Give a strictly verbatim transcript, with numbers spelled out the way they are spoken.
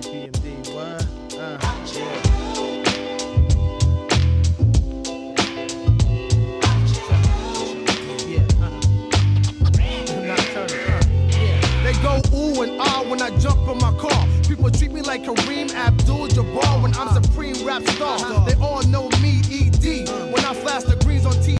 E P M D, what? Uh, yeah. Go ooh and ah when I jump in my car. People treat me like Kareem Abdul-Jabbar when I'm supreme rap star.